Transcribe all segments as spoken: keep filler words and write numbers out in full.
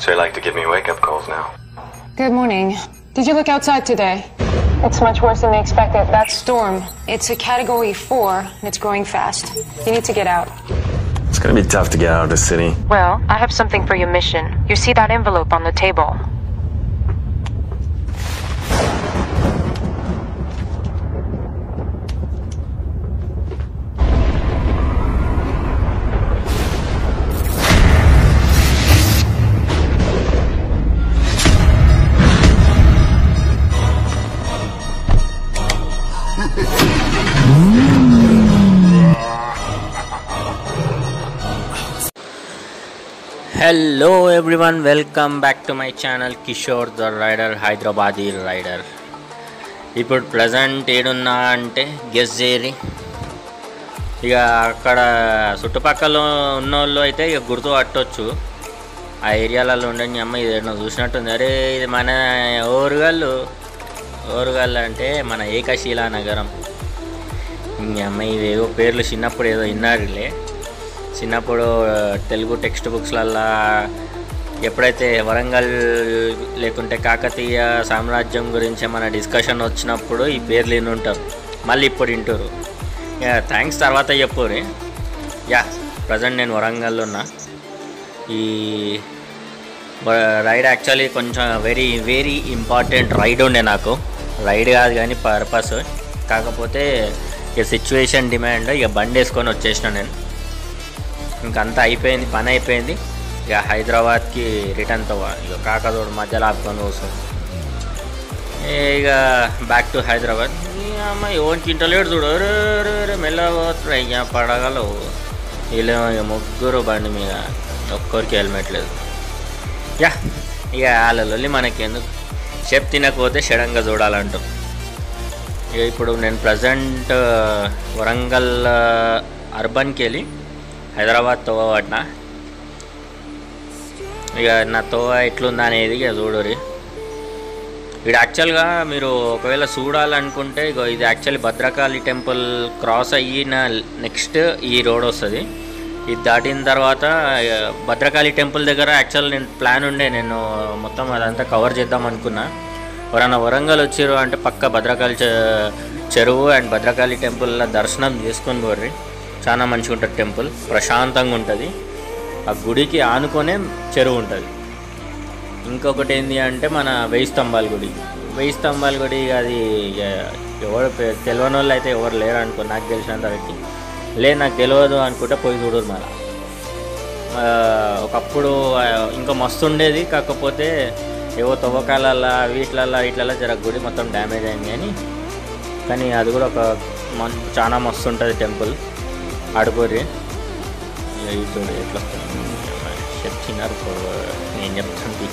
So you like to give me wake-up calls now? Good morning. Did you look outside today? It's much worse than they expected. That storm, it's a category four, and it's growing fast. You need to get out. It's gonna be tough to get out of the city. Well, I have something for your mission. You see that envelope on the table? Hello everyone, welcome back to my channel Kishore the Rider, Hyderabadi Rider. ఇప్పుడు present ఏడున్నా అంటే guess చేయరి. ఇక అక్కడ చుట్టుపక్కల ఉన్న వాళ్ళు అయితే ఇక గుర్తు పట్టవచ్చు. ఆ ఏరియాలలో ఉండని అమ్మ ఇది ఏమో చూసినట్టుంది. అరే ఇది మన ఓరుగల్లు ఓరుగల్లు అంటే మన ఏకశిలా నగరం. ఈ అమ్మ ఇవేవో పేర్లు చిన్నప్పుడు ఏదో విన్నారులే. చిన్నప్పుడు తెలుగు టెక్స్ట్ బుక్స్లల్లో ఎప్పుడైతే వరంగల్ లేకుంటే కాకతీయ సామ్రాజ్యం గురించి మన డిస్కషన్ వచ్చినప్పుడు ఈ పేర్లు విని ఉంటారు. మళ్ళీ ఇప్పుడు వింటారు. యా థ్యాంక్స్ తర్వాత చెప్పురి. యా ప్రజెంట్ నేను వరంగల్లో ఉన్నా. ఈ రైడ్ యాక్చువల్లీ కొంచెం వెరీ వెరీ ఇంపార్టెంట్ రైడ్ ఉండే నాకు. రైడ్ కాదు కానీ పర్పస్. కాకపోతే ఇక సిచ్యువేషన్ డిమాండ్ ఇక బండి వేసుకొని వచ్చేసిన నేను. ఇంకంతా అయిపోయింది, పని అయిపోయింది. ఇక హైదరాబాద్కి రిటర్న్ తవ్వ ఇక కాకతోడు మధ్యలో ఆపుకొని వస్తుంది. ఇక బ్యాక్ టు హైదరాబాద్. అమ్మ ఎవరికి ఇంటలేడు చూడు. రే మెల్లగా పోతురు. అయ్యా పడగలవు వీళ్ళు ఇక ముగ్గురు బండి మీద, ఒక్కరికి హెల్మెట్ లేదు. యా ఇక వాళ్ళ మనకి ఎందుకు చెప్ తినకపోతే షడంగా చూడాలంటూ. ఇక ఇప్పుడు నేను ప్రజెంట్ వరంగల్ అర్బన్కి వెళ్ళి హైదరాబాద్ తోవ పట్టినా. ఇక నా తోవ ఎట్లుందా అనేది ఇక చూడరి. ఇక్కడ యాక్చువల్గా మీరు ఒకవేళ చూడాలనుకుంటే ఇక ఇది యాక్చువల్లీ భద్రకాళి టెంపుల్ క్రాస్ అయిన నెక్స్ట్ ఈ రోడ్ వస్తుంది. ఇది దాటిన తర్వాత భద్రకాళి టెంపుల్ దగ్గర యాక్చువల్ నేను ప్లాన్ ఉండే, నేను మొత్తం అదంతా కవర్ చేద్దాం అనుకున్నా. ఎవరైనా వరంగల్ వచ్చారు అంటే పక్క భద్రకాళి చెరువు అండ్ భద్రకాళి టెంపుల్లో దర్శనం చేసుకొని పోర్రి. చాలా మంచిగా ఉంటుంది టెంపుల్, ప్రశాంతంగా ఉంటుంది. ఆ గుడికి ఆనుకొనే చెరువు ఉంటుంది. ఇంకొకటి ఏంటి అంటే మన వెయ్యి స్తంభాల గుడి. వెయ్యి స్తంభాల గుడి అది ఎవరు తెలియని వాళ్ళు అయితే ఎవరు లేరు అనుకో, నాకు తెలిసినంత వరకు. లేదు నాకు తెలియదు అనుకుంటే పోయి చూడరు. మళ్ళీ ఒకప్పుడు ఇంకా మస్తు ఉండేది. కాకపోతే ఏవో తవ్వకాలల్లో వీటిలల్లో వీటిలలో జర గుడి మొత్తం డ్యామేజ్ అయింది. కానీ కానీ అది కూడా ఒక మన్ చాలా మస్తు ఉంటుంది టెంపుల్. ఆడుకోరి చూడు ఎట్లా చెప్తున్నారు. నేను చెప్తుంది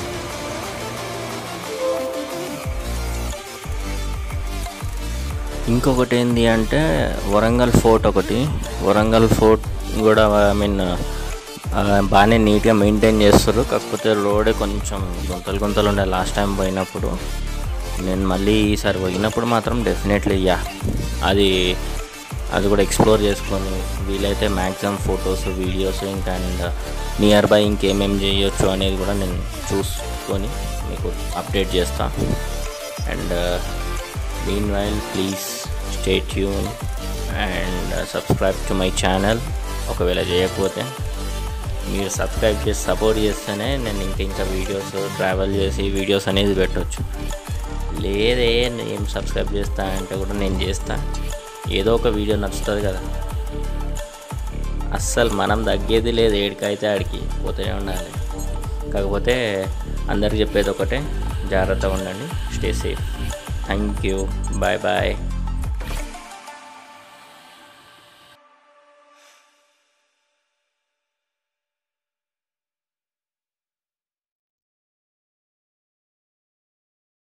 ఇంకొకటి ఏంటి అంటే వరంగల్ ఫోర్ట్ ఒకటి. వరంగల్ ఫోర్ట్ కూడా ఐ మీన్ బాగానే నీట్గా మెయింటైన్ చేస్తారు. కాకపోతే రోడే కొంచెం గుంతలు గుంతలు ఉండే లాస్ట్ టైం పోయినప్పుడు. నేను మళ్ళీ ఈసారి పోయినప్పుడు మాత్రం డెఫినెట్లీ యా అది అది కూడా ఎక్స్ప్లోర్ చేసుకొని వీలైతే మ్యాక్సిమం ఫొటోస్ వీడియోస్ ఇంకా అండ్ నియర్ బై ఇంకేమేమి చేయొచ్చు అనేది కూడా నేను చూసుకొని మీకు అప్డేట్ చేస్తాను. And meanwhile please stay tune and subscribe to my channel. ఒకవేళ చేయకపోతే మీరు సబ్స్క్రైబ్ చేసి సపోర్ట్ చేస్తేనే నేను ఇంకా ఇంకా వీడియోస్ ట్రావెల్ చేసి వీడియోస్ అనేది పెట్టవచ్చు. లేదే ఏం సబ్స్క్రైబ్ చేస్తా అంటే కూడా నేను చేస్తాను. ఏదో ఒక వీడియో నచ్చుతుంది కదా. అస్సలు మనం తగ్గేది లేదు. ఏడికైతే ఆడికి పోతూనే ఉండాలి. కాకపోతే అందరికి చెప్పేది ఒకటే, జాగ్రత్తగా ఉండండి. Stay safe. Thank you. Bye bye.